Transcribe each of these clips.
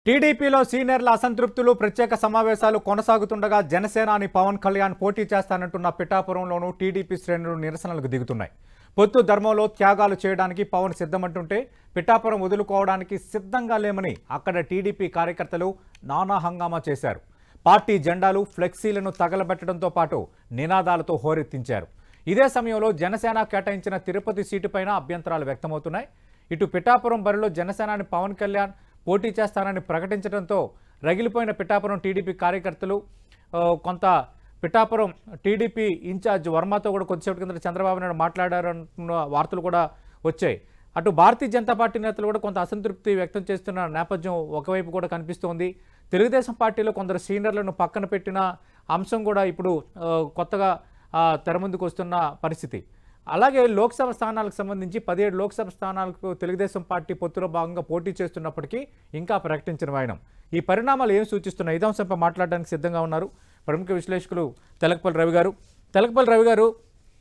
టీడీపీలో సీనియర్ల అసంతృప్తులు ప్రత్యేక సమావేశాలు కొనసాగుతుండగా జనసేనాని పవన్ కళ్యాణ్ పోటీ చేస్తానంటున్న పిఠాపురంలోనూ టీడీపీ శ్రేణులు నిరసనలకు దిగుతున్నాయి. పొత్తు ధర్మంలో త్యాగాలు చేయడానికి పవన్ సిద్ధమంటుంటే పిఠాపురం వదులుకోవడానికి సిద్ధంగా లేమని అక్కడ టీడీపీ కార్యకర్తలు నానా హంగామా చేశారు. పార్టీ జెండాలు ఫ్లెక్సీలను తగలబెట్టడంతో పాటు నినాదాలతో హోరెత్తించారు. ఇదే సమయంలో జనసేన కేటాయించిన తిరుపతి సీటుపైన అభ్యంతరాలు వ్యక్తమవుతున్నాయి. ఇటు పిఠాపురం బరిలో జనసేనాని పవన్ కళ్యాణ్ పోటీ చేస్తానని ప్రకటించడంతో రగిలిపోయిన పిఠాపురం టీడీపీ కార్యకర్తలు కొంత పిఠాపురం టీడీపీ ఇన్ఛార్జ్ వర్మతో కూడా కొద్దిసేపటి కింద చంద్రబాబు నాయుడు మాట్లాడారన్న వార్తలు కూడా వచ్చాయి. అటు భారతీయ జనతా పార్టీ నేతలు కూడా కొంత అసంతృప్తి వ్యక్తం చేస్తున్న నేపథ్యం ఒకవైపు కూడా కనిపిస్తోంది. తెలుగుదేశం పార్టీలో కొందరు సీనియర్లను పక్కన పెట్టిన అంశం కూడా ఇప్పుడు కొత్తగా తెర ముందుకు వస్తున్న పరిస్థితి. అలాగే లోక్సభ స్థానాలకు సంబంధించి 17 లోక్సభ స్థానాలకు తెలుగుదేశం పార్టీ పొత్తులో భాగంగా పోటీ చేస్తున్నప్పటికీ ఇంకా ప్రకటించిన వాయనం. ఈ పరిణామాలు ఏం సూచిస్తున్నాయి? ఇదే అంశంపై మాట్లాడడానికి సిద్ధంగా ఉన్నారు ప్రముఖ విశ్లేషకులు తెలకపల్లి రవి గారు. తెలకపల్లి రవి గారు,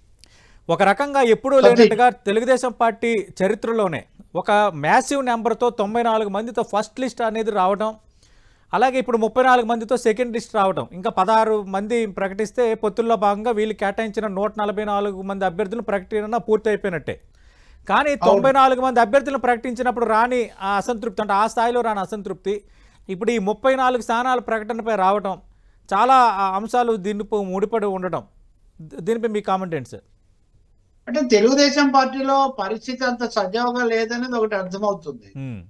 ఒక రకంగా ఎప్పుడూ లేనట్టుగా తెలుగుదేశం పార్టీ చరిత్రలోనే ఒక మ్యాసివ్ నెంబర్తో 94 మందితో ఫస్ట్ లిస్ట్ అనేది రావడం, అలాగే ఇప్పుడు 34 మందితో సెకండ్ లిస్ట్ రావడం, ఇంకా 16 మంది ప్రకటిస్తే పొత్తుల్లో భాగంగా వీళ్ళు కేటాయించిన 144 మంది అభ్యర్థులను ప్రకటన పూర్తి అయిపోయినట్టే. కానీ 94 మంది అభ్యర్థులను ప్రకటించినప్పుడు రాని ఆ అసంతృప్తి, అంటే ఆ స్థాయిలో రాని అసంతృప్తి ఇప్పుడు ఈ 34 స్థానాల ప్రకటనపై రావడం, చాలా అంశాలు దీనిపై ముడిపడి ఉండడం, దీనిపై మీ కామెంట్ ఏంటి సార్? అంటే తెలుగుదేశం పార్టీలో పరిస్థితి అంత సజావుగా లేదనేది ఒకటి అర్థమవుతుంది.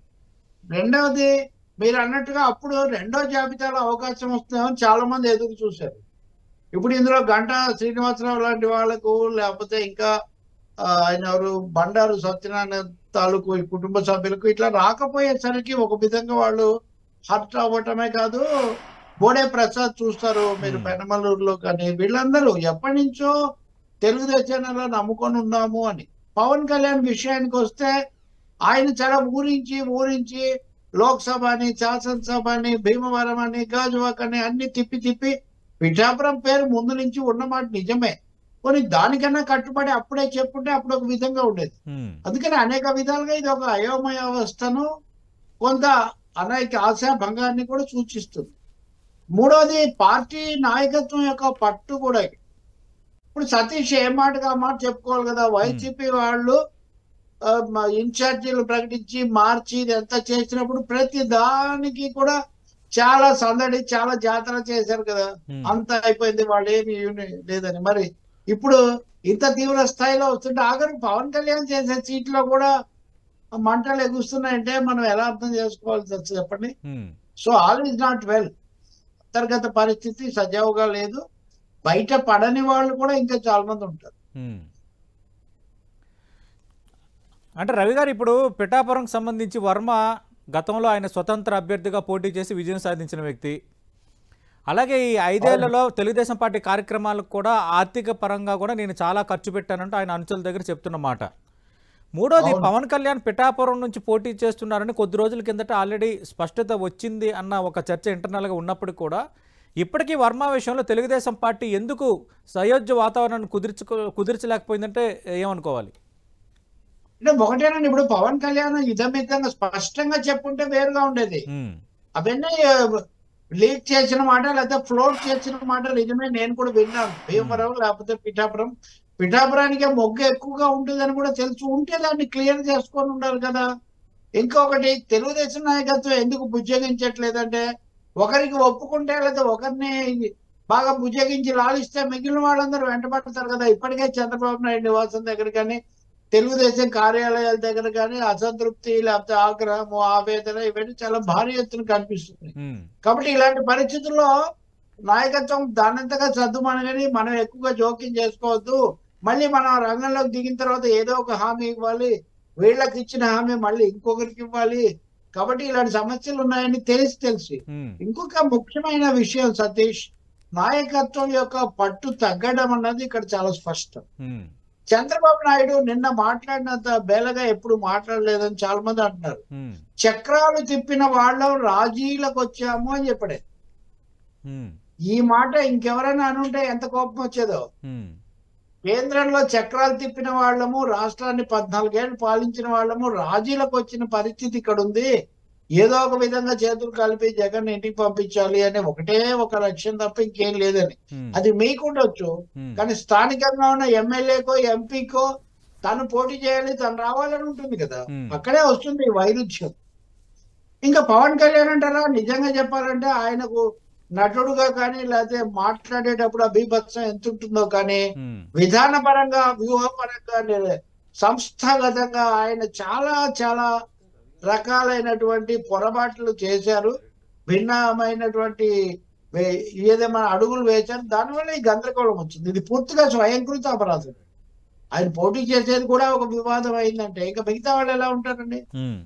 రెండవది, మీరు అన్నట్టుగా అప్పుడు రెండో జాబితాలో అవకాశం వస్తుందని చాలా మంది ఎదురు చూశారు. ఇప్పుడు ఇందులో గంటా శ్రీనివాసరావు లాంటి వాళ్ళకు, లేకపోతే ఇంకా ఆయన ఎవరు బండారు సత్యనారాయణ తాలూకు ఈ కుటుంబ సభ్యులకు ఇట్లా రాకపోయేసరికి ఒక విధంగా వాళ్ళు హర్ట్ అవ్వటమే కాదు, బోడే ప్రసాద్ చూస్తారు మీరు పెనమలూరులో, కానీ వీళ్ళందరూ ఎప్పటి నుంచో తెలుగుదేశాన్ని నమ్ముకొని ఉన్నాము అని. పవన్ కళ్యాణ్ విషయానికి వస్తే ఆయన చాలా ఊరించి లోక్సభ అని, శాసనసభ అని, భీమవరం అని, గాజువాక్ అని అన్ని తిప్పి పిఠాపురం పేరు ముందు నుంచి ఉన్నమాట నిజమే, కొన్ని దానికన్నా కట్టుబడి అప్పుడే చెప్పుంటే అప్పుడు ఒక విధంగా ఉండేది. అందుకని అనేక విధాలుగా ఇది ఒక అయోమయ అవస్థను, కొంత అనేక ఆశాభంగాన్ని కూడా సూచిస్తుంది. మూడోది, పార్టీ నాయకత్వం యొక్క పట్టు కూడా. ఇప్పుడు సతీష్ ఏ మాటగా మాట చెప్పుకోవాలి కదా, వైసీపీ వాళ్ళు ఇన్ఛార్జీలు ప్రకటించి మార్చి ఇదంతా చేసినప్పుడు ప్రతి దానికి కూడా చాలా సందడి, చాలా జాతర చేశారు కదా, అంత అయిపోయింది వాళ్ళు ఏమి లేదని. మరి ఇప్పుడు ఇంత తీవ్ర స్థాయిలో వస్తుంటే ఆఖరికి పవన్ కళ్యాణ్ చేసే సీట్లో కూడా మంటలు ఎగుస్తున్నాయంటే మనం ఎలా అర్థం చేసుకోవాల్సి వస్తుంది చెప్పండి. So all is not well. అంతర్గత పరిస్థితి సజావుగా లేదు, బయట పడని వాళ్ళు కూడా ఇంకా చాలా మంది ఉంటారు. అంటే రవి గారు, ఇప్పుడు పిఠాపురంకి సంబంధించి వర్మ గతంలో ఆయన స్వతంత్ర అభ్యర్థిగా పోటీ చేసి విజయం సాధించిన వ్యక్తి. అలాగే ఈ 5 ఏళ్లలో తెలుగుదేశం పార్టీ కార్యక్రమాలకు కూడా ఆర్థిక పరంగా కూడా నేను చాలా ఖర్చు పెట్టానంటూ ఆయన అనుచరుల దగ్గర చెప్తున్న మాట. మూడోది, పవన్ కళ్యాణ్ పిఠాపురం నుంచి పోటీ చేస్తున్నారని కొద్ది రోజుల కిందట ఆల్రెడీ స్పష్టత వచ్చింది అన్న ఒక చర్చ ఇంటర్నల్గా ఉన్నప్పుడు కూడా ఇప్పటికీ వర్మ విషయంలో తెలుగుదేశం పార్టీ ఎందుకు సయోధ్య వాతావరణాన్ని కుదిర్చలేకపోయిందంటే ఏమనుకోవాలి? అంటే ఒకటేనండి, ఇప్పుడు పవన్ కళ్యాణ్ ఇదమితంగా స్పష్టంగా చెప్పుంటే వేరుగా ఉండేది. అవన్నీ లీక్ చేసిన మాట లేదా ఫ్లోట్ చేసిన మాట నిజమే, నేను కూడా విన్నాను. భీమవరం లేకపోతే పిఠాపురానికే మొగ్గు ఎక్కువగా ఉంటుందని కూడా తెలుసు ఉంటే దాన్ని క్లియర్ చేసుకొని ఉండాలి కదా. ఇంకొకటి, తెలుగుదేశం నాయకత్వం ఎందుకు బుజ్జగించట్లేదంటే, ఒకరికి ఒప్పుకుంటే లేదా ఒకరిని బాగా బుజ్జగించి లాలిస్తే మిగిలిన వాళ్ళందరూ వెంటబడతారు కదా. ఇప్పటికే చంద్రబాబు నాయుడు నివాసం దగ్గర కానీ, తెలుగుదేశం కార్యాలయాల దగ్గర కానీ అసంతృప్తి, లేకపోతే ఆగ్రహము, ఆవేదన ఇవన్నీ చాలా భారీ ఎత్తున కనిపిస్తుంది. కాబట్టి ఇలాంటి పరిస్థితుల్లో నాయకత్వం దానంతగా సర్దుమనగాని మనం ఎక్కువగా జోక్యం చేసుకోవద్దు, మళ్ళీ మనం రంగంలోకి దిగిన తర్వాత ఏదో ఒక హామీ ఇవ్వాలి, వీళ్ళకి ఇచ్చిన హామీ మళ్ళీ ఇంకొకరికి ఇవ్వాలి. కాబట్టి ఇలాంటి సమస్యలు ఉన్నాయని తెలిసి ఇంకొక ముఖ్యమైన విషయం సతీష్, నాయకత్వం యొక్క పట్టు తగ్గడం అన్నది ఇక్కడ చాలా స్పష్టం. చంద్రబాబు నాయుడు నిన్న మాట్లాడినంత బేలగా ఎప్పుడు మాట్లాడలేదని చాలా మంది అంటున్నారు. చక్రాలు తిప్పిన వాళ్ళం రాజీలకు వచ్చాము అని చెప్పాడే. ఈ మాట ఇంకెవరైనా అనుంటే ఎంత కోపం వచ్చేదో. కేంద్రంలో చక్రాలు తిప్పిన వాళ్ళము, రాష్ట్రాన్ని 14 ఏళ్ళు పాలించిన వాళ్ళము రాజీలకు వచ్చిన పరిస్థితి ఇక్కడ ఉంది. ఏదో ఒక విధంగా చేతులు కలిపి జగన్ ఇంటికి పంపించాలి అనే ఒకటే ఒక లక్ష్యం తప్ప ఇంకేం లేదని. అది మీకు ఉండొచ్చు, కానీ స్థానికంగా ఉన్న ఎమ్మెల్యేకో ఎంపీకో తను పోటీ చేయాలి, తను రావాలని ఉంటుంది కదా, అక్కడే వస్తుంది ఈ వైరుధ్యం. ఇంకా పవన్ కళ్యాణ్ అంటారా, నిజంగా చెప్పాలంటే ఆయనకు నటుడుగా కానీ లేకపోతే మాట్లాడేటప్పుడు అభిభత్సం ఎంత ఉంటుందో కానీ విధానపరంగా వ్యూహపరంగా సంస్థాగతంగా ఆయన చాలా చాలా రకాలైనటువంటి పొరపాట్లు చేశారు, భిన్నమైనటువంటి ఏదేమైనా అడుగులు వేశారు. దానివల్ల ఈ గందరగోళం వచ్చింది. ఇది పూర్తిగా స్వయంకృత అపరాధం. ఆయన పోటీ చేసేది కూడా ఒక వివాదం అయిందంటే ఇంకా మిగతా వాళ్ళు ఎలా ఉంటారండి?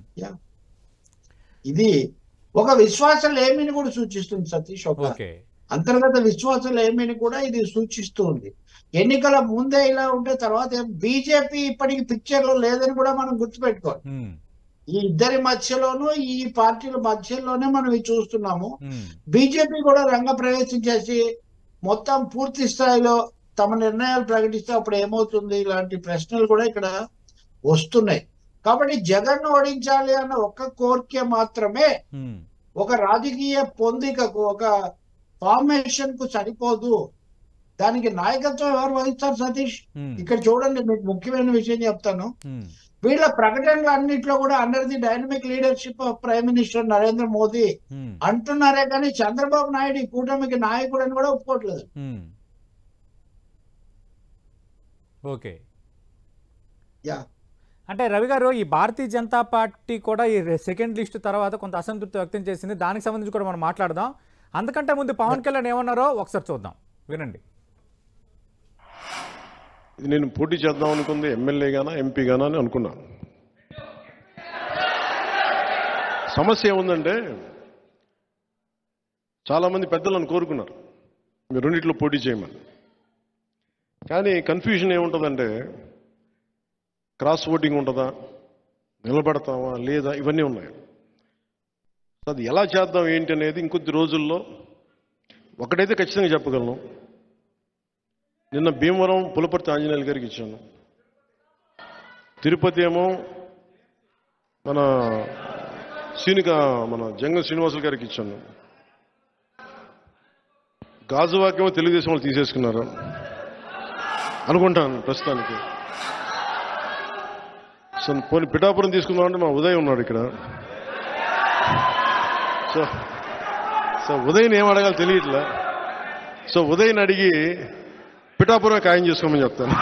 ఇది ఒక విశ్వాసం లేమిని కూడా సూచిస్తుంది సతీష్, ఒక అంతర్గత విశ్వాసం లేమిని కూడా ఇది సూచిస్తూ ఉంది. ఎన్నికల ముందే ఇలా ఉంటే తర్వాత బీజేపీ ఇప్పటికి పిక్చర్ లో లేదని కూడా మనం గుర్తుపెట్టుకోవాలి. ఈ ఇద్దరి మధ్యలోనూ ఈ పార్టీల మధ్యలోనే మనం ఇది చూస్తున్నాము. బీజేపీ కూడా రంగ ప్రవేశం చేసి మొత్తం పూర్తి స్థాయిలో తమ నిర్ణయాలు ప్రకటిస్తే అప్పుడు ఏమవుతుంది, ఇలాంటి ప్రశ్నలు కూడా ఇక్కడ వస్తున్నాయి. కాబట్టి జగన్ ఓడించాలి అన్న ఒక్క కోరిక మాత్రమే ఒక రాజకీయ పొందికకు, ఒక ఫార్మేషన్ కు సరిపోదు. దానికి నాయకత్వం ఎవరు వహిస్తారు సతీష్? ఇక్కడ చూడండి, మీకు ముఖ్యమైన విషయం చెప్తాను. వీళ్ళ ప్రకటనలు అన్నింటిలో కూడా under the dynamic leadership of prime minister Narendra Modi అంటున్నారే కానీ చంద్రబాబు నాయుడు ఈ కూటమికి నాయకుడు అని కూడా ఒప్పుకోవట్లేదు. ఓకే, అంటే రవి గారు, ఈ భారతీయ జనతా పార్టీ కూడా ఈ సెకండ్ లిస్ట్ తర్వాత కొంత అసంతృప్తి వ్యక్తం చేసింది. దానికి సంబంధించి కూడా మనం మాట్లాడదాం. అందుకంటే ముందు పవన్ కళ్యాణ్ ఏమన్నారో ఒకసారి చూద్దాం, వినండి. ఇది నేను పోటీ చేద్దాం అనుకుంది ఎమ్మెల్యేగానా ఎంపీగానా అని అనుకున్నాను. సమస్య ఏముందంటే చాలామంది పెద్దలను కోరుకున్నారు మీరు రెండిట్లో పోటీ చేయమని. కానీ కన్ఫ్యూజన్ ఏముంటుందంటే క్రాస్ ఓటింగ్ ఉంటుందా, నిలబడతామా లేదా, ఇవన్నీ ఉన్నాయి. అది ఎలా చేద్దాం ఏంటి అనేది ఇంకొద్ది రోజుల్లో ఒకటైతే ఖచ్చితంగా చెప్పగలను. నిన్న భీమవరం పులపర్తి ఆంజనేయులు గారికి ఇచ్చాను, తిరుపతి ఏమో మన జంగం శ్రీనివాసులు గారికి ఇచ్చాను, గాజువాకేమో తెలుగుదేశం వాళ్ళు తీసేసుకున్నారు అనుకుంటాను ప్రస్తుతానికి. సో పోనీ పిఠాపురం తీసుకుందామంటే మా ఉదయ్ ఉన్నాడు ఇక్కడ. సో ఉదయ్ని ఏం అడగాలో తెలియట్లే. సో ఉదయ్ని అడిగి పిఠాపురం ఖాయం చేసుకోమని చెప్తాను.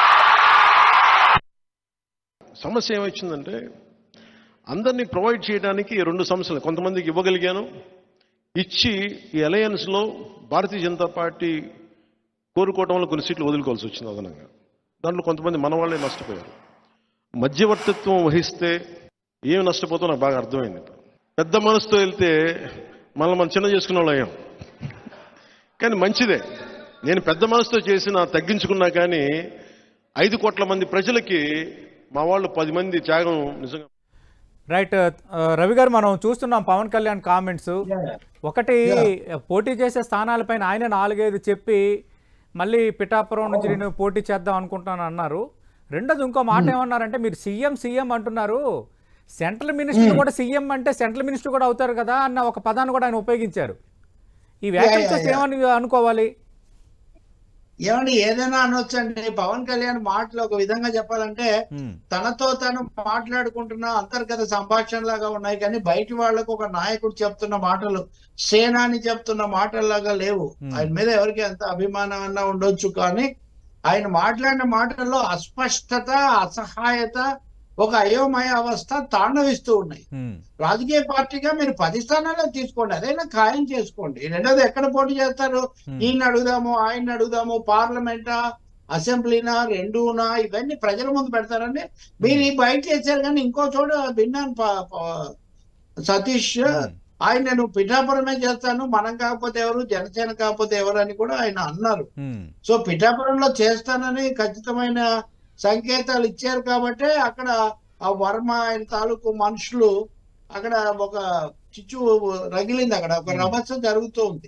సమస్య ఏమొచ్చిందంటే అందరినీ ప్రొవైడ్ చేయడానికి రెండు సమస్యలు కొంతమందికి ఇవ్వగలిగాను. ఇచ్చి ఈ అలయన్స్లో భారతీయ జనతా పార్టీ కోరుకోవటం వల్ల కొన్ని సీట్లు వదులుకోవాల్సి వచ్చింది అదనంగా. దాంట్లో కొంతమంది మన వాళ్ళే నష్టపోయారు. మధ్యవర్తిత్వం వహిస్తే ఏమి నష్టపోతామో నాకు బాగా అర్థమైంది. పెద్ద మనసుతో వెళ్తే మనం చిన్న చేసుకున్న వాళ్ళు అయ్యాం. కానీ మంచిదే, నేను పెద్ద మనసుతో చేసిన తగ్గించుకున్నా కానీ 5 కోట్ల మంది ప్రజలకి మా వాళ్ళు 10 మంది త్యాగం నిజంగా. రైట్ రవి గారు, మనం చూస్తున్నాం పవన్ కళ్యాణ్ కామెంట్స్. ఒకటి, పోటీ చేసే స్థానాలపైన ఆయన 4-5 చెప్పి మళ్ళీ పిఠాపురం నుంచి నేను పోటీ చేద్దాం అనుకుంటాను అన్నారు. రెండోది ఇంకో మాట ఏమన్నారంటే, మీరు సీఎం అంటున్నారు, సెంట్రల్ మినిస్టర్ కూడా సీఎం అంటే సెంట్రల్ మినిస్టర్ కూడా అవుతారు కదా అన్న ఒక పదాన్ని కూడా ఆయన ఉపయోగించారు. ఈ వ్యాఖ్యలు ఏమని అనుకోవాలి? ఏమండి, ఏదైనా అనొచ్చండి. పవన్ కళ్యాణ్ మాటలు ఒక విధంగా చెప్పాలంటే తనతో తను మాట్లాడుకుంటున్న అంతర్గత సంభాషణ లాగా ఉన్నాయి, కానీ బయట వాళ్లకు ఒక నాయకుడు చెప్తున్న మాటలు, సేనాని చెప్తున్న మాటల్లాగా లేవు. ఆయన మీద ఎవరికి ఎంత అభిమానం అన్నా ఉండొచ్చు, కానీ ఆయన మాట్లాడిన మాటల్లో అస్పష్టత, అసహాయత, ఒక అయోమయ అవస్థ తాండవిస్తూ ఉన్నాయి. రాజకీయ పార్టీగా మీరు 10 స్థానాల్లో తీసుకోండి, అదైనా ఖాయం చేసుకోండి. రెండోది, ఎక్కడ పోటీ చేస్తారు? ఈయన అడుగుదాము, ఆయన అడుగుదాము, పార్లమెంటా, అసెంబ్లీనా, రెండూనా, ఇవన్నీ ప్రజల ముందు పెడతారండి. మీరు ఈ బయట చేశారు, కానీ ఇంకో చోట విన్నాను సతీష్, ఆయన నేను పిఠాపురమే చేస్తాను, మనం కాకపోతే ఎవరు, జనసేన కాకపోతే ఎవరు అని కూడా ఆయన అన్నారు. సో పిఠాపురంలో చేస్తానని ఖచ్చితమైన సంకేతాలు ఇచ్చారు కాబట్టి అక్కడ ఆ వర్మ ఆయన తాలూకు మనుషులు అక్కడ ఒక చిచ్చు రగిలింది, అక్కడ ఒక రభస జరుగుతూ ఉంది.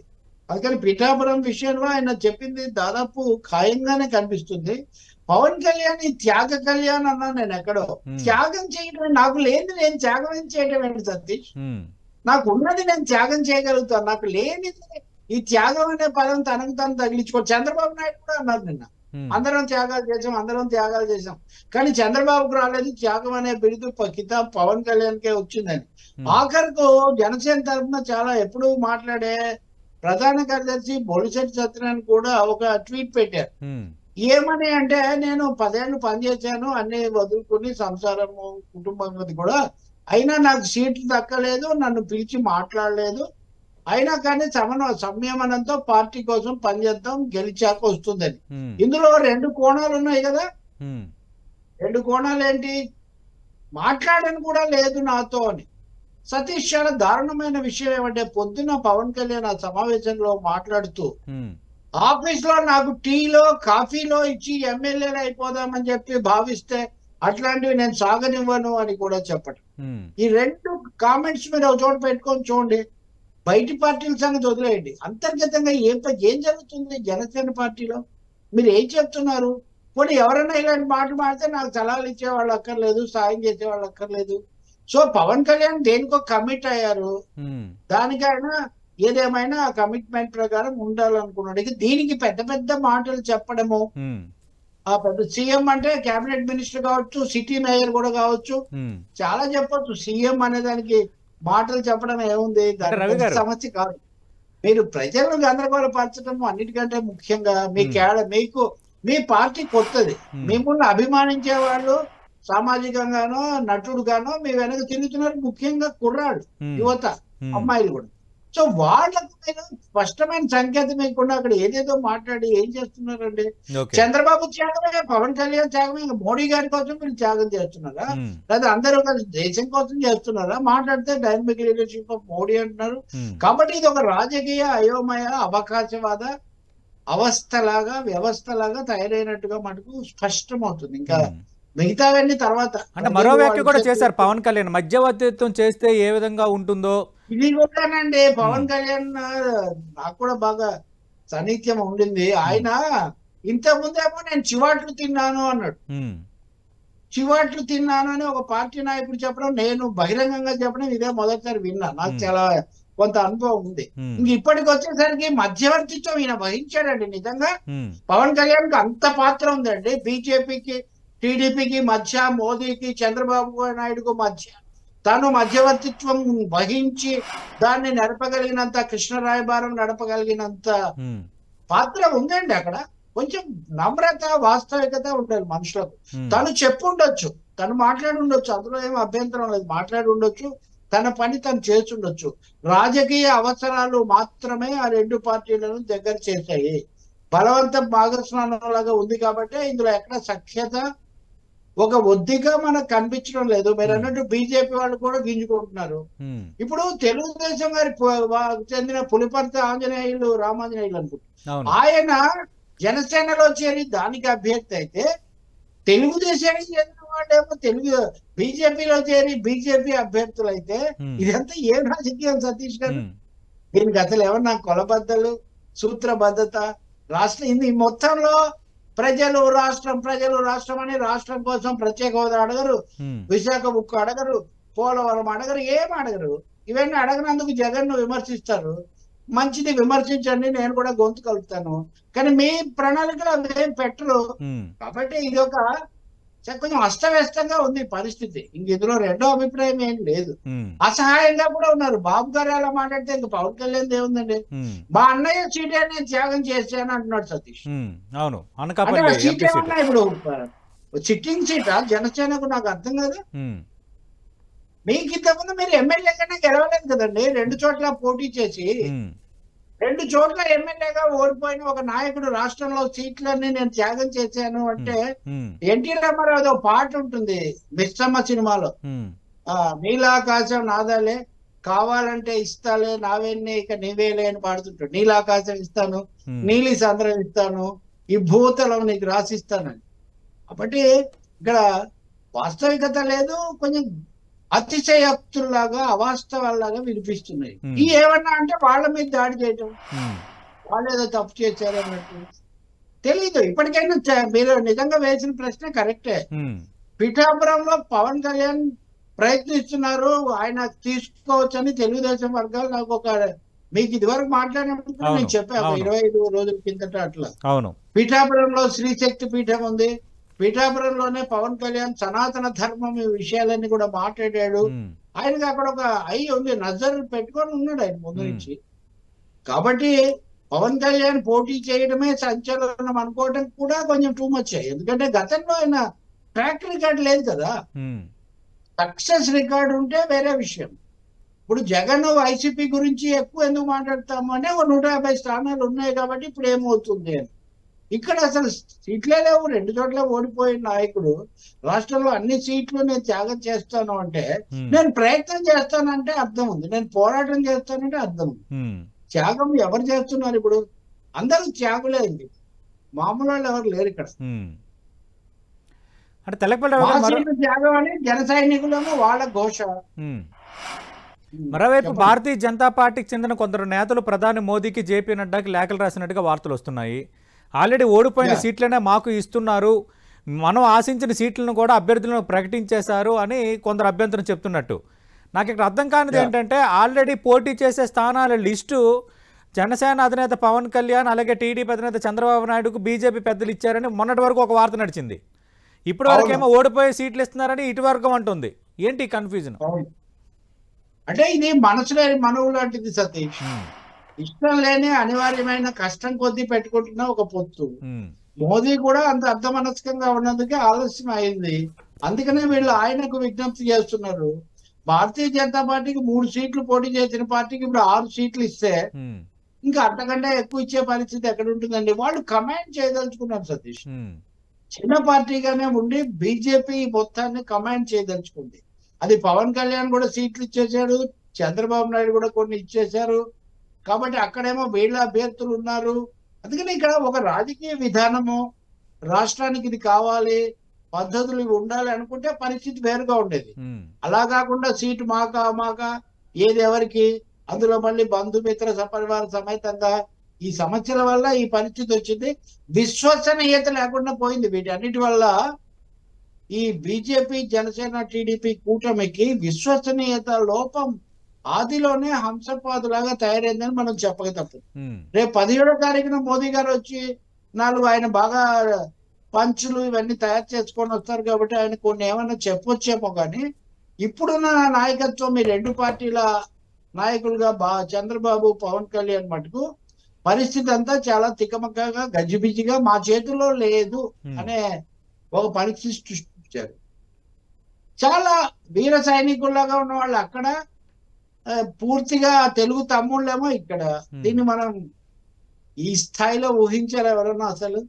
అందుకని పిఠాపురం విషయంలో ఆయన చెప్పింది దాదాపు ఖాయంగానే కనిపిస్తుంది. పవన్ కళ్యాణ్ ఈ త్యాగ కళ్యాణ్ అన్నా నేను ఎక్కడో త్యాగం చేయడం నాకు లేని నేను త్యాగం ఏం చేయడం ఏంటి సతీష్? నాకు ఉన్నది నేను త్యాగం చేయగలుగుతాను. నాకు లేనిది ఈ త్యాగం అనే పదం తనకు తను తగిలించుకో. చంద్రబాబు నాయుడు కూడా అన్నారు నిన్న, అందరం త్యాగాలు చేసాం కానీ చంద్రబాబుకు రాలేదు త్యాగం అనే బిరుదు కితాబ్ పవన్ కళ్యాణ్కే వచ్చిందని. ఆఖరుకు జనసేన తరఫున చాలా ఎప్పుడు మాట్లాడే ప్రధాన కార్యదర్శి బొలిశెట్టి సత్యనారాయణ కూడా ఒక ట్వీట్ పెట్టారు. ఏమని అంటే, నేను 10 ఏళ్ళు పనిచేశాను, అన్ని వదులుకుని సంసారము కుటుంబం కూడా, అయినా నాకు సీట్లు దక్కలేదు, నన్ను పిలిచి మాట్లాడలేదు, అయినా కానీ సంయమనంతో పార్టీ కోసం పనిచేద్దాం, గెలిచాక వస్తుందని. ఇందులో 2 కోణాలు ఉన్నాయి కదా. 2 కోణాలు ఏంటి? మాట్లాడని కూడా లేదు నాతో అని. సతీష్, చాలా దారుణమైన విషయం ఏమంటే, పొద్దున పవన్ కళ్యాణ్ ఆ సమావేశంలో మాట్లాడుతూ ఆఫీస్ లో నాకు టీలో కాఫీలో ఇచ్చి ఎమ్మెల్యేలు అయిపోదామని చెప్పి భావిస్తే అట్లాంటివి నేను సాగనివ్వను అని కూడా చెప్పటం. ఈ 2 కామెంట్స్ మీరు ఒక చోట పెట్టుకొని చూడండి. బయటి పార్టీల సంగతి వదిలేయండి, అంతర్గతంగా ఏం జరుగుతుంది జనసేన పార్టీలో? మీరు ఏం చెప్తున్నారు? పోనీ ఎవరైనా ఇలాంటి మాటలు మాడితే నాకు సలహాలు ఇచ్చేవాళ్ళు అక్కర్లేదు, సాయం చేసేవాళ్ళు అక్కర్లేదు. సో పవన్ కళ్యాణ్ దేనికో కమిట్ అయ్యారు, దానికైనా ఏదేమైనా కమిట్మెంట్ ప్రకారం ఉండాలనుకున్నాడు. ఇక దీనికి పెద్ద పెద్ద మాటలు చెప్పడము, ఆ పెద్ద సీఎం అంటే కేబినెట్ మినిస్టర్ కావచ్చు, సిటీ మేయర్ కూడా కావచ్చు, చాలా చెప్పొచ్చు. సీఎం అనే దానికి మాటలు చెప్పడం ఏముంది, దాని సమస్య కాదు. మీరు ప్రజలను గందరగోళపరచడం అన్నిటికంటే ముఖ్యంగా మీకు మీ పార్టీ కొత్తది, మిమ్మల్ని అభిమానించే వాళ్ళు సామాజికంగానో నటుడుగానో మీ వెనక తిరుగుతున్నారు, ముఖ్యంగా కుర్రాడు, యువత, అమ్మాయిలు కూడా. సో వాళ్ళకు మీరు స్పష్టమైన సంకేతం ఇవ్వకుండా అక్కడ ఏదేదో మాట్లాడి ఏం చేస్తున్నారండి? చంద్రబాబు త్యాగమే, పవన్ కళ్యాణ్ త్యాగమే, మోడీ గారి కోసం మీరు త్యాగం చేస్తున్నారా, లేదా అందరూ కలిసి దేశం కోసం చేస్తున్నారా? మాట్లాడితే డైనమిక్ లీడర్షిప్ ఆఫ్ మోడీ అంటున్నారు. కాబట్టి ఇది ఒక రాజకీయ అయోమయ అవకాశవాద వ్యవస్థలాగా తయారైనట్టుగా మటుకు స్పష్టమవుతుంది. ఇంకా మిగతావన్నీ తర్వాత. అంటే మరో వ్యాఖ్య కూడా చేశారు పవన్ కళ్యాణ్, మధ్యవర్తిత్వం చేస్తే ఏ విధంగా ఉంటుందో. ఇది కూడానండి, పవన్ కళ్యాణ్ నాకు కూడా బాగా సాన్నిధ్యం ఉండింది. ఆయన ఇంతకుముందేమో నేను చివాట్లు తిన్నాను అన్నాడు. చివాట్లు తిన్నాను అని ఒక పార్టీ నాయకుడు చెప్పడం, నేను బహిరంగంగా చెప్పడం ఇదే మొదటిసారి విన్నా. నాకు చాలా కొంత అనుభవం ఉంది. ఇంక ఇప్పటికి వచ్చేసరికి మధ్యవర్తిత్వం ఈయన వహించాడండి. నిజంగా పవన్ కళ్యాణ్ కి అంత పాత్ర ఉందండి. బీజేపీకి టీడీపీకి మధ్య, మోదీకి చంద్రబాబు నాయుడుకు మధ్య తాను మధ్యవర్తిత్వం వహించి దాన్ని నడపగలిగినంత, కృష్ణరాయబారం నడపగలిగినంత పాత్ర ఉందండి. అక్కడ కొంచెం నమ్రత, వాస్తవికత ఉండాలి మనుషులకు. తను చెప్పుండొచ్చు, తను మాట్లాడి ఉండొచ్చు, అందులో ఏం అభ్యంతరం లేదు, మాట్లాడి ఉండొచ్చు, తన పని తను చేస్తుండొచ్చు. రాజకీయ అవసరాలు మాత్రమే ఆ 2 పార్టీలను దగ్గర చేశాయి. బలవంత భాగస్వామ్యంలాగా ఉంది కాబట్టి ఇందులో ఎక్కడ సఖ్యత, ఒక ఒద్దిగా మనకు కనిపించడం లేదు. మీరు అన్నట్టు బీజేపీ వాళ్ళు కూడా గింజుకుంటున్నారు. ఇప్పుడు తెలుగుదేశం గారి చెందిన పులిపర్తి ఆంజనేయులు, రామాంజనేయులు అనుకుంటున్నారు, ఆయన జనసేనలో చేరి దానికి అభ్యర్థి అయితే, తెలుగుదేశానికి చెందిన వాళ్ళేమో బీజేపీలో చేరి బీజేపీ అభ్యర్థులు అయితే, ఇదంతా ఏం రాజకీయం సతీష్ గారు? దీనికి అసలు ఏమన్నా కొలబద్దలు, సూత్రబద్ధత, రాష్ట్రం ఈ మొత్తంలో ప్రజలు రాష్ట్రం అని రాష్ట్రం కోసం ప్రత్యేక హోదా అడగరు, విశాఖ ఉక్కు అడగరు, పోలవరం అడగరు, ఏం అడగరు. ఇవన్నీ అడగనందుకు జగన్ విమర్శిస్తారు. మంచిది, విమర్శించండి, నేను కూడా గొంతు కలుపుతాను, కానీ మీ ప్రణాళికలు అవేం పెట్టరు. కాబట్టి ఇది ఒక కొంచెం అస్తవ్యస్తంగా ఉంది పరిస్థితి. ఇంక ఇందులో రెండో అభిప్రాయం ఏం లేదు. అసహాయంగా కూడా ఉన్నారు. బాబు గారు అలా మాట్లాడితే ఇంక పవన్ కళ్యాణ్ ఏముందండి? మా అన్నయ్య సీటే నేను త్యాగం చేశాను అంటున్నాడు సతీష్. అవును, సీట్ ఏమన్నా ఇప్పుడు సిట్టింగ్ సీటా జనసేనకు? నాకు అర్థం కాదు. మీకు ఇంతకుముందు మీరు ఎమ్మెల్యేగానే గెలవలేదు కదండి. 2 చోట్ల పోటీ చేసి 2 చోట్ల ఎమ్మెల్యేగా ఓడిపోయిన ఒక నాయకుడు రాష్ట్రంలో సీట్లన్నీ నేను త్యాగం చేశాను అంటే, ఎన్టీ రామారావు పాట ఉంటుంది మిస్సమ్మ సినిమాలో, నీలాకాశం నాదాలే, కావాలంటే ఇస్తాలే, నావేన్ని ఇక నీవేలే అని పాడుతుంటాడు. నీలాకాశం ఇస్తాను, నీలి సంద్రం ఇస్తాను, ఈ భూతలం నీకు రాసిస్తానని. కాబట్టి ఇక్కడ వాస్తవికత లేదు, కొంచెం అతిశయోక్తుల్లాగా, అవాస్తవాల్లాగా వినిపిస్తున్నాయి. ఈ ఏమన్నా అంటే వాళ్ళ మీద దాడి చేయటం, వాళ్ళు ఏదో తప్పు చేశారు అన్నట్టు తెలీదు. ఇప్పటికైనా మీరు నిజంగా వేసిన ప్రశ్న కరెక్టే. పిఠాపురంలో పవన్ కళ్యాణ్ ప్రయత్నిస్తున్నారు, ఆయన తీసుకోవచ్చని తెలుగుదేశం వర్గాలు నాకు మీకు ఇదివరకు మాట్లాడినప్పుడు నేను చెప్పాను 25 రోజుల కిందట అట్లా. అవును, పిఠాపురంలో శ్రీశక్తి పీఠం ఉంది, పిఠాపురంలోనే పవన్ కళ్యాణ్ సనాతన ధర్మం ఈ విషయాలన్నీ కూడా మాట్లాడాడు. ఆయనకి అక్కడ ఒక ఉంది, నజర్ పెట్టుకొని ఉన్నాడు ఆయన ముందు నుంచి. కాబట్టి పవన్ కళ్యాణ్ పోటీ చేయడమే సంచలనం అనుకోవడం కూడా కొంచెం టూ మచ్. ఎందుకంటే గతంలో ఆయన ట్రాక్ రికార్డ్ లేదు కదా, సక్సెస్ రికార్డు ఉంటే వేరే విషయం. ఇప్పుడు జగన్ వైసీపీ గురించి ఎక్కువ ఎందుకు మాట్లాడతాము అంటే 150 స్థానాలు ఉన్నాయి కాబట్టి ఇప్పుడు ఏమవుతుంది అని. ఇక్కడ అసలు సీట్లే లేవు, 2 చోట్ల ఓడిపోయిన నాయకుడు రాష్ట్రంలో అన్ని సీట్లు నేను త్యాగం చేస్తాను అంటే, నేను ప్రయత్నం చేస్తానంటే అర్థం ఉంది, నేను పోరాటం చేస్తానంటే అర్థం ఉంది. త్యాగం ఎవరు చేస్తున్నారు ఇప్పుడు? అందరూ త్యాగులే, మామూలు వాళ్ళు ఎవరు లేరు ఇక్కడ. అంటే తెలపల్లి త్యాగం అని జన సైనికులేమో వాళ్ళ ఘోష. మరోవైపు భారతీయ జనతా పార్టీకి చెందిన కొందరు నేతలు ప్రధాని మోదీకి జేపీ నడ్డాకి లేఖలు రాసినట్టుగా వార్తలు వస్తున్నాయి. ఆల్రెడీ ఓడిపోయిన సీట్లనే మాకు ఇస్తున్నారు, మనం ఆశించిన సీట్లను కూడా అభ్యర్థులను ప్రకటించేశారు అని కొందరు అభ్యంతరం చెప్తున్నట్టు. నాకు ఇక్కడ అర్థం కానిది ఏంటంటే, ఆల్రెడీ పోటీ చేసే స్థానాల లిస్టు జనసేన అధినేత పవన్ కళ్యాణ్ అలాగే టీడీపీ అధినేత చంద్రబాబు నాయుడుకు బీజేపీ పెద్దలు ఇచ్చారని మొన్నటి వరకు ఒక వార్త నడిచింది. ఇప్పటి వరకు ఏమో ఓడిపోయే సీట్లు ఇస్తున్నారని ఇటువర్గం అంటుంది. ఏంటి కన్ఫ్యూజన్? అంటే ఇది మనసు లేని మనవు లాంటిది సతీష్. ఇష్టం లేని అనివార్యమైన కష్టం కొద్దీ పెట్టుకుంటున్న ఒక పొత్తు. మోదీ కూడా అంత అర్ధమనస్కంగా ఉన్నందుకే ఆలస్యం అయింది. అందుకనే వీళ్ళు ఆయనకు విజ్ఞప్తి చేస్తున్నారు. భారతీయ జనతా పార్టీకి 3 సీట్లు పోటీ చేసిన పార్టీకి ఇప్పుడు 6 సీట్లు ఇస్తే ఇంకా అంతకంటే ఎక్కువ ఇచ్చే పరిస్థితి ఎక్కడ ఉంటుందండి? వాళ్ళు కమాండ్ చేయదలుచుకున్నారు సతీష్. చిన్న పార్టీగానే ఉండి బీజేపీ మొత్తాన్ని కమాండ్ చేయదలుచుకుంది. అది పవన్ కళ్యాణ్ కూడా సీట్లు ఇచ్చేశాడు, చంద్రబాబు నాయుడు కూడా కొన్ని ఇచ్చేశారు. కాబట్టి అక్కడేమో వీళ్ళ అభ్యర్థులు ఉన్నారు. అందుకని ఇక్కడ ఒక రాజకీయ విధానము, రాష్ట్రానికి ఇది కావాలి, పద్ధతులు ఇవి ఉండాలి అనుకుంటే పరిస్థితి వేరుగా ఉండేది. అలా కాకుండా సీటు మాక ఏది ఎవరికి, అందులో మళ్ళీ బంధుమిత్ర సపరివార సమేతంగా ఈ సమస్యల వల్ల ఈ పరిస్థితి వచ్చింది. విశ్వసనీయత లేకుండా పోయింది. వీటన్నిటి వల్ల ఈ బీజేపీ జనసేన టీడీపీ కూటమికి విశ్వసనీయత లోపం ఆదిలోనే హంసపాదులాగా తయారైందని మనం చెప్పక తప్పదు. రేపు 17వ తారీఖున మోదీ గారు వచ్చి 4 ఆయన బాగా పంచులు ఇవన్నీ తయారు చేసుకొని వస్తారు కాబట్టి ఆయన కొన్ని ఏమన్నా చెప్పొచ్చేమో, కానీ ఇప్పుడున్న నాయకత్వం ఈ 2 పార్టీల నాయకులుగా చంద్రబాబు పవన్ కళ్యాణ్ మటుకు పరిస్థితి అంతా చాలా తికమకగా గజిబిజిగా మా చేతుల్లో లేదు అనే ఒక పరిస్థితి సృష్టించారు. చాలా వీర సైనికుల్లాగా ఉన్న వాళ్ళు అక్కడ, పూర్తిగా తెలుగు తమ్ముళ్ళేమో ఇక్కడ. దీన్ని మనం ఈ స్థాయిలో ఊహించారు ఎవరన్నా? అసలు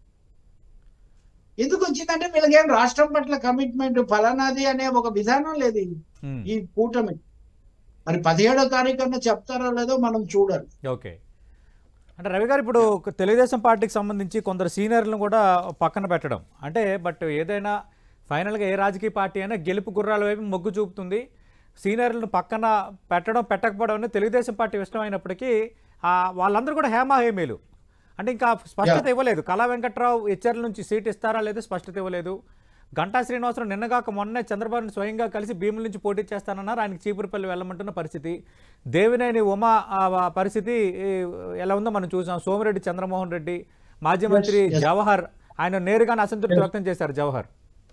ఎందుకు వచ్చిందంటే వీళ్ళకేం రాష్ట్రం పట్ల కమిట్మెంట్ ఫలానాది అనే ఒక విధానం లేదు ఈ కూటమి. మరి 17వ తారీఖు అన్న చెప్తారో లేదో మనం చూడాలి. ఓకే, అంటే రవి గారు ఇప్పుడు తెలుగుదేశం పార్టీకి సంబంధించి కొందరు సీనియర్లను కూడా పక్కన పెట్టడం అంటే, బట్ ఏదైనా ఫైనల్గా ఏ రాజకీయ పార్టీ అయినా గెలుపు గుర్రాల వైపు మొగ్గు చూపుతుంది. సీనియర్లను పక్కన పెట్టడం పెట్టకపోవడం అనేది తెలుగుదేశం పార్టీ ఇష్టం అయినప్పటికీ వాళ్ళందరూ కూడా హేమీలు అంటే ఇంకా స్పష్టత ఇవ్వలేదు. కళా వెంకట్రావు హెచ్ఆర్ల నుంచి సీట్ ఇస్తారా లేదా స్పష్టత ఇవ్వలేదు. గంటా శ్రీనివాసరావు నిన్నగాక మొన్నే చంద్రబాబుని స్వయంగా కలిసి భీముల నుంచి పోటీ చేస్తానన్నారు, ఆయనకి చీపురుపల్లి వెళ్ళమంటున్న పరిస్థితి. దేవినేని ఉమా పరిస్థితి ఎలా ఉందో మనం చూసాం. సోమిరెడ్డి చంద్రమోహన్ రెడ్డి, మాజీ మంత్రి జవహర్, ఆయన నేరుగానే అసంతృప్తి వ్యక్తం చేశారు జవహర్.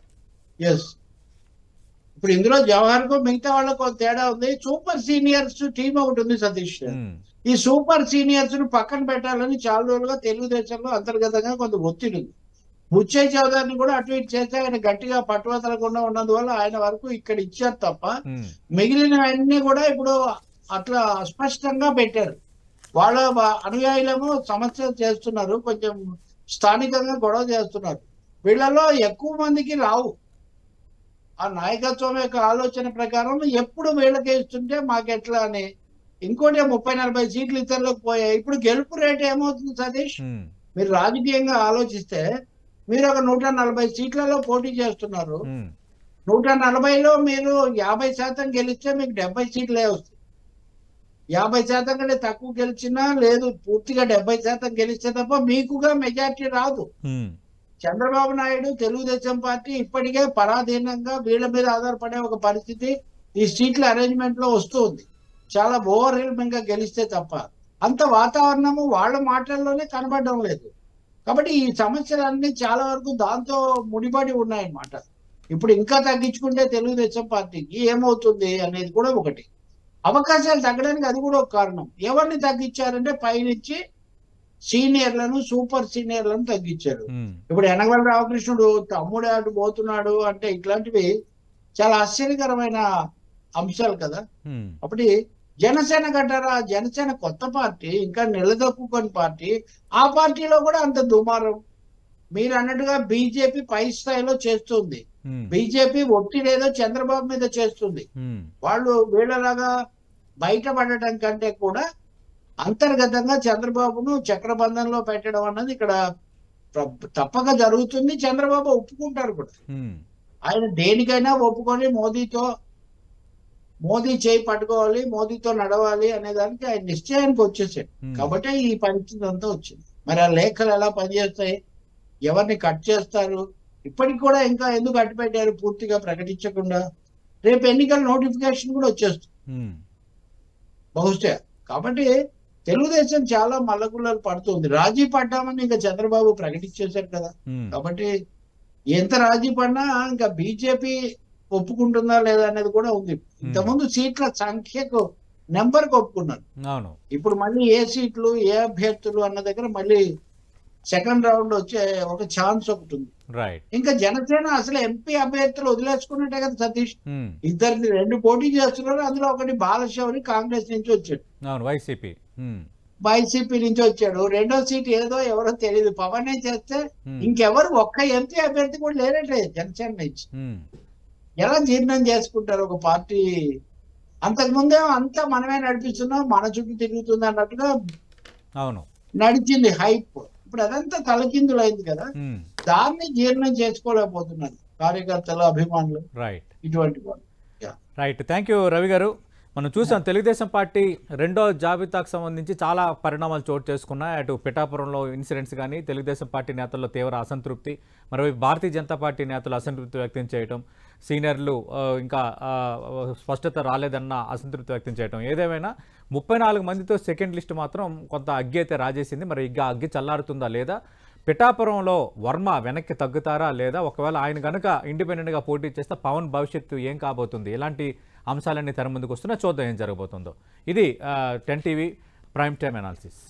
ఇప్పుడు ఇందులో జవహర్ కు మిగతా వాళ్ళకు తేడా ఉంది. సూపర్ సీనియర్స్ టీం ఒకటి ఉంది సతీష్. ఈ సూపర్ సీనియర్స్ ను పక్కన పెట్టాలని చాలా రోజులుగా తెలుగుదేశంలో అంతర్గతంగా కొంత ఒత్తిడి ఉంది. బుచ్చయ్య చౌదరిని కూడా అటు ఇటు చేస్తే ఆయన గట్టిగా పట్టువదలకుండా ఉన్నందువల్ల ఆయన వరకు ఇక్కడ ఇచ్చారు తప్ప మిగిలినవన్నీ కూడా ఇప్పుడు అట్లా అస్పష్టంగా పెట్టారు. వాళ్ళ అనుయాయులేమో సమస్య చేస్తున్నారు, కొంచెం స్థానికంగా గొడవ చేస్తున్నారు. వీళ్ళలో ఎక్కువ మందికి రావు. ఆ నాయకత్వం యొక్క ఆలోచన ప్రకారం ఎప్పుడు వీళ్ళకే ఇస్తుంటే మాకెట్లా అని. ఇంకోటి 30-40 సీట్లు ఇతరులకు పోయాయి. ఇప్పుడు గెలుపు రేటు ఏమవుతుంది సతీష్? మీరు రాజకీయంగా ఆలోచిస్తే మీరు ఒక 140 సీట్లలో పోటీ చేస్తున్నారు. 140లో మీరు 50% గెలిస్తే మీకు 70 సీట్లే వస్తాయి. 50% కంటే తక్కువ గెలిచినా లేదు, పూర్తిగా 70% గెలిస్తే తప్ప మీకుగా మెజార్టీ రాదు. చంద్రబాబు నాయుడు తెలుగుదేశం పార్టీ ఇప్పటికే పరాధీనంగా వీళ్ళ మీద ఆధారపడే ఒక పరిస్థితి ఈ సీట్ల అరేంజ్మెంట్ లో వస్తుంది. చాలా ఓవర్వెల్మింగ్ గా గెలిస్తే తప్ప అంత వాతావరణము వాళ్ళ మాటల్లోనే కనబడడం లేదు. కాబట్టి ఈ సమస్యలన్నీ చాలా వరకు దాంతో ముడిపడి ఉన్నాయన్నమాట. ఇప్పుడు ఇంకా తగ్గించుకుంటే తెలుగుదేశం పార్టీకి ఏమవుతుంది అనేది కూడా ఒకటి. అవకాశాలు తగ్గడానికి అది కూడా ఒక కారణం. ఎవరిని తగ్గించారంటే పైనుంచి సీనియర్లను, సూపర్ సీనియర్లను తగ్గించారు. ఇప్పుడు యనమల రామకృష్ణుడు తమ్ముడు అటు పోతున్నాడు అంటే ఇట్లాంటివి చాలా ఆశ్చర్యకరమైన అంశాలు కదా. అప్పుడు జనసేన గడ్డారా, జనసేన కొత్త పార్టీ, ఇంకా నిలదొక్కుని పార్టీ. ఆ పార్టీలో కూడా అంత దుమారం. మీరు అన్నట్టుగా బీజేపీ పై స్థాయిలో చేస్తుంది. బీజేపీ ఒత్తిడేదో చంద్రబాబు మీద చేస్తుంది. వాళ్ళు వీళ్ళలాగా బయటపడటం కంటే కూడా అంతర్గతంగా చంద్రబాబును చక్రబంధంలో పెట్టడం అన్నది ఇక్కడ తప్పక జరుగుతుంది. చంద్రబాబు ఒప్పుకుంటారు కూడా. ఆయన దేనికైనా ఒప్పుకొని మోదీ చేయి పట్టుకోవాలి, మోదీతో నడవాలి అనే దానికి ఆయన నిశ్చయానికి వచ్చేసాడు. కాబట్టి ఈ పరిస్థితి అంతా వచ్చింది. మరి ఆ లేఖలు ఎలా పనిచేస్తాయి, ఎవరిని కట్ చేస్తారు, ఇప్పటికి కూడా ఇంకా ఎందుకు అడ్డుపెట్టారు పూర్తిగా ప్రకటించకుండా? రేపు ఎన్నికల నోటిఫికేషన్ కూడా వచ్చేస్తుంది బహుశా. కాబట్టి తెలుగుదేశం చాలా మల్లగుల్లలు పడుతుంది. రాజీ పడ్డామని ఇంకా చంద్రబాబు ప్రకటించేశారు కదా. కాబట్టి ఎంత రాజీ పడినా ఇంకా బీజేపీ ఒప్పుకుంటుందా లేదా అనేది కూడా ఉంది. ఇంతకుముందు సీట్ల సంఖ్యకు నెంబర్కి ఒప్పుకున్నారు. ఇప్పుడు మళ్ళీ ఏ సీట్లు, ఏ అభ్యర్థులు అన్న దగ్గర మళ్ళీ సెకండ్ రౌండ్ వచ్చే ఒక ఛాన్స్ ఒకటి ఉంది. ఇంకా జనసేన అసలు ఎంపీ అభ్యర్థులు వదిలేసుకున్నట్టే కదా సతీష్. ఇద్దరిని 2 పోటీ చేస్తున్నారు. అందులో ఒకటి బాలశౌరి కాంగ్రెస్ నుంచి వచ్చాడు, వైసీపీ నుంచి వచ్చాడు. రెండో సీట్ ఏదో ఎవరో తెలియదు, పవనే చేస్తే ఇంకెవరు ఒక్క ఎంపీ అభ్యర్థి కూడా లేనట్లే జనసేన నుంచి. ఎలా జీర్ణం చేసుకుంటారు ఒక పార్టీ? అంతకుముందే అంతా మనమే నడిపిస్తున్నాం, మన చుట్టూ తిరుగుతుంది అన్నట్టుగా నడిచింది హైప్. ఇప్పుడు అదంతా తలకిందులైంది కదా. దాన్ని జీర్ణం చేసుకోలేకపోతున్నారు కార్యకర్తలు, అభిమానులు, ఇటువంటి వాళ్ళు. థ్యాంక్ యూ రవి గారు. మనం చూసాం తెలుగుదేశం పార్టీ రెండో జాబితాకు సంబంధించి చాలా పరిణామాలు చోటు చేసుకున్నాయి. అటు పిఠాపురంలో ఇన్సిడెంట్స్ కానీ, తెలుగుదేశం పార్టీ నేతల్లో తీవ్ర అసంతృప్తి, మరోవైపు భారతీయ జనతా పార్టీ నేతలు అసంతృప్తి వ్యక్తం చేయడం, సీనియర్లు ఇంకా స్పష్టత రాలేదన్న అసంతృప్తి వ్యక్తం చేయడం. ఏదేమైనా 34 మందితో సెకండ్ లిస్ట్ మాత్రం కొంత అగ్గి అయితే రాజేసింది. మరి ఇంకా అగ్గి చల్లారుతుందా లేదా? పిఠాపురంలో వర్మ వెనక్కి తగ్గుతారా లేదా? ఒకవేళ ఆయన కనుక ఇండిపెండెంట్గా పోటీ చేస్తే పవన్ భవిష్యత్తు ఏం కాబోతుంది? ఇలాంటి అంశాలన్నీ తెర ముందుకు వస్తున్నా, చూద్దాం ఏం జరగబోతుందో. ఇది 10 టీవీ ప్రైమ్ టైమ్ అనాలిసిస్.